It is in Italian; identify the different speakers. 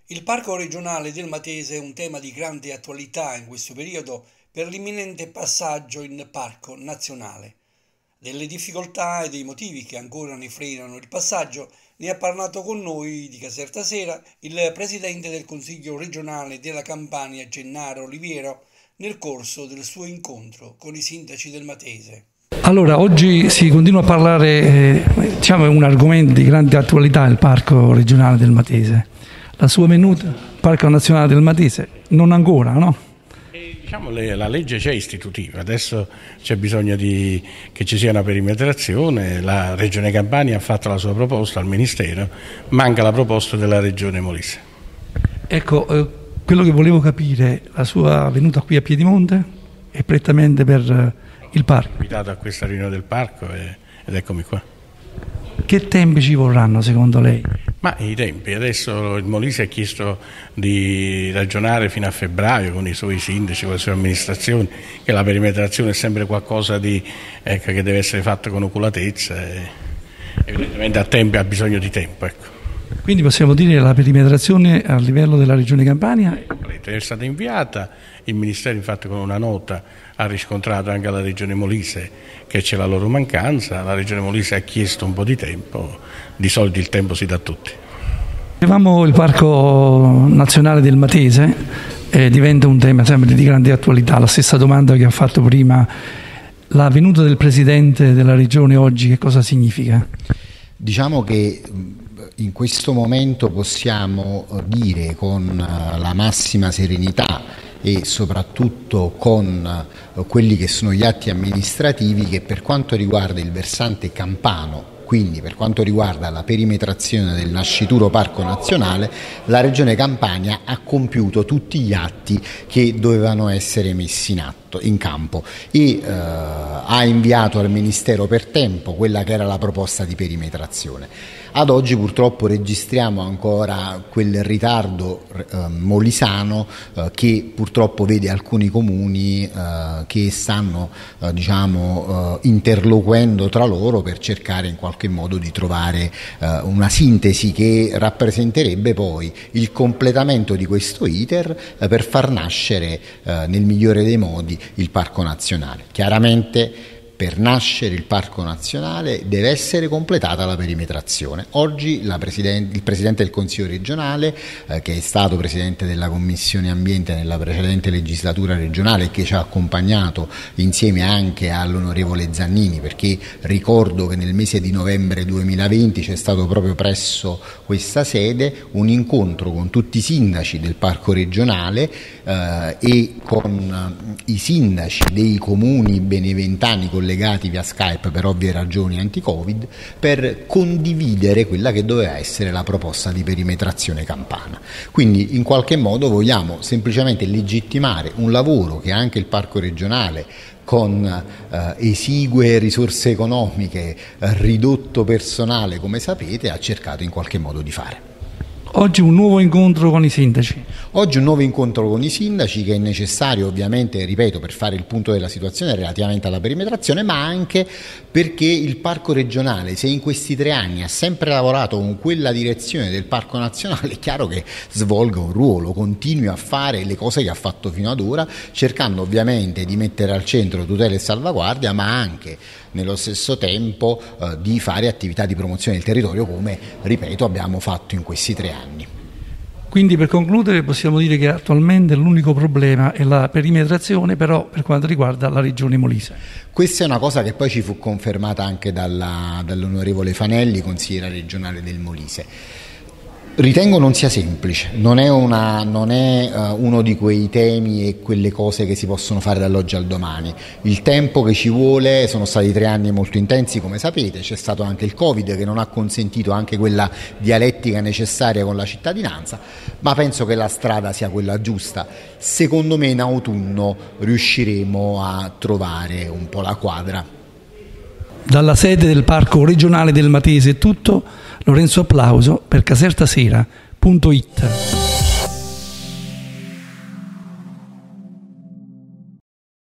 Speaker 1: Il Parco regionale del Matese è un tema di grande attualità in questo periodo per l'imminente passaggio in Parco nazionale. Delle difficoltà e dei motivi che ancora ne frenano il passaggio ne ha parlato con noi di Caserta Sera il presidente del Consiglio regionale della Campania, Gennaro Oliviero, nel corso del suo incontro con i sindaci del Matese.
Speaker 2: Allora, oggi si continua a parlare, è un argomento di grande attualità, il Parco regionale del Matese. La sua venuta, Parco nazionale del Matese, non ancora, no?
Speaker 3: La legge c'è istitutiva, adesso c'è bisogno che ci sia una perimetrazione, la Regione Campania ha fatto la sua proposta al Ministero, manca la proposta della Regione Molise.
Speaker 2: Ecco, quello che volevo capire, la sua venuta qui a Piedimonte è prettamente per il parco?
Speaker 3: Sono invitato a questa riunione del parco ed eccomi qua.
Speaker 2: Che tempi ci vorranno secondo lei?
Speaker 3: Ma i tempi, adesso il Molise ha chiesto di ragionare fino a febbraio con i suoi sindaci, con le sue amministrazioni, che la perimetrazione è sempre qualcosa che deve essere fatto con oculatezza e evidentemente ha bisogno di tempo. Ecco.
Speaker 2: Quindi possiamo dire che la perimetrazione a livello della Regione Campania
Speaker 3: è stata inviata, il Ministero infatti con una nota ha riscontrato anche alla Regione Molise che c'è la loro mancanza, la Regione Molise ha chiesto un po' di tempo, di solito il tempo si dà a tutti.
Speaker 2: Il Parco nazionale del Matese diventa un tema sempre di grande attualità, la stessa domanda che ha fatto prima, la venuta del Presidente della Regione oggi che cosa significa?
Speaker 4: Diciamo che in questo momento possiamo dire con la massima serenità e soprattutto con quelli che sono gli atti amministrativi che per quanto riguarda il versante campano, quindi per quanto riguarda la perimetrazione del nascituro Parco Nazionale, la Regione Campania ha compiuto tutti gli atti che dovevano essere messi in campo e ha inviato al Ministero per tempo quella che era la proposta di perimetrazione. Ad oggi purtroppo registriamo ancora quel ritardo molisano che purtroppo vede alcuni comuni che stanno interloquendo tra loro per cercare in qualche modo di trovare una sintesi che rappresenterebbe poi il completamento di questo iter per far nascere nel migliore dei modi il Parco Nazionale. Chiaramente per nascere il Parco Nazionale deve essere completata la perimetrazione. Oggi il Presidente del Consiglio regionale, che è stato Presidente della Commissione Ambiente nella precedente legislatura regionale e che ci ha accompagnato insieme anche all'onorevole Zannini, perché ricordo che nel mese di novembre 2020 c'è stato proprio presso questa sede un incontro con tutti i sindaci del Parco regionale e con i sindaci dei comuni beneventani collegati via Skype per ovvie ragioni anti-Covid per condividere quella che doveva essere la proposta di perimetrazione campana. Quindi in qualche modo vogliamo semplicemente legittimare un lavoro che anche il Parco regionale con esigue risorse economiche, ridotto personale come sapete, ha cercato in qualche modo di fare.
Speaker 2: Oggi un nuovo incontro con i sindaci.
Speaker 4: Oggi un nuovo incontro con i sindaci che è necessario ovviamente, ripeto, per fare il punto della situazione relativamente alla perimetrazione, ma anche perché il Parco regionale, se in questi 3 anni ha sempre lavorato con quella direzione del Parco Nazionale, è chiaro che svolga un ruolo, continui a fare le cose che ha fatto fino ad ora, cercando ovviamente di mettere al centro tutela e salvaguardia, ma anche nello stesso tempo di fare attività di promozione del territorio come, ripeto, abbiamo fatto in questi 3 anni.
Speaker 2: Quindi per concludere possiamo dire che attualmente l'unico problema è la perimetrazione, però per quanto riguarda la Regione Molise.
Speaker 4: Questa è una cosa che poi ci fu confermata anche dall'onorevole Fanelli, consigliere regionale del Molise. Ritengo non sia semplice, non è uno di quei temi e quelle cose che si possono fare dall'oggi al domani. Il tempo che ci vuole, sono stati 3 anni molto intensi come sapete, c'è stato anche il Covid che non ha consentito anche quella dialettica necessaria con la cittadinanza, ma penso che la strada sia quella giusta. Secondo me in autunno riusciremo a trovare un po' la quadra.
Speaker 2: Dalla sede del Parco regionale del Matese è tutto. Lorenzo Applauso per casertasera.it.